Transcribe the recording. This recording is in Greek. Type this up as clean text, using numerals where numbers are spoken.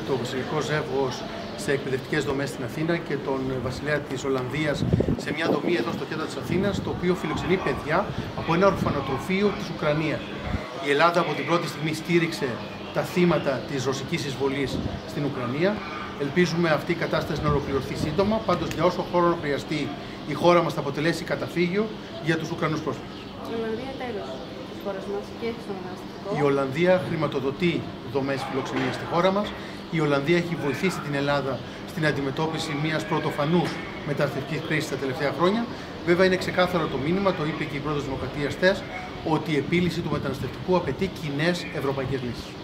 Το βασιλικό ζεύγος σε εκπαιδευτικές δομές στην Αθήνα και τον βασιλέα της Ολλανδίας σε μια δομή εδώ στο κέντρο της Αθήνας, το οποίο φιλοξενεί παιδιά από ένα ορφανοτροφείο της Ουκρανίας. Η Ελλάδα από την πρώτη στιγμή στήριξε τα θύματα της ρωσικής εισβολής στην Ουκρανία. Ελπίζουμε αυτή η κατάσταση να ολοκληρωθεί σύντομα, πάντως για όσο χρόνο χρειαστεί η χώρα μας θα αποτελέσει καταφύγιο για τους Ουκρανούς πρόσφυγες. Η Ολλανδία τέλος της χώρας μας και στο μεταναστευτικό. Η Ολλανδία χρηματοδοτεί δομές φιλοξενίας στη χώρα μας. Η Ολλανδία έχει βοηθήσει την Ελλάδα στην αντιμετώπιση μιας πρωτοφανούς μεταναστευτικής κρίσης τα τελευταία χρόνια. Βέβαια, είναι ξεκάθαρο το μήνυμα, το είπε και η πρόεδρος Δημοκρατίας χθες, ότι η επίλυση του μεταναστευτικού απαιτεί κοινές ευρωπαϊκές λύσεις.